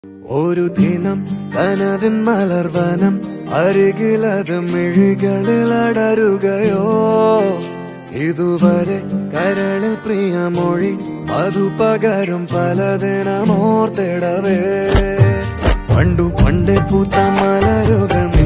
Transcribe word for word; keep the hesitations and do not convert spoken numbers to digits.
ഒരു ദിനം കനവിൻ മലർവനം അരികിലത് മിഴികളിൽ അടരുകയോ ഇതുവരെ കരളിൽ പ്രിയമൊഴി അതു പകരും പലതിനമോർത്തിടവേ പണ്ടു പണ്ടേ പൂത്ത മലരുകൾ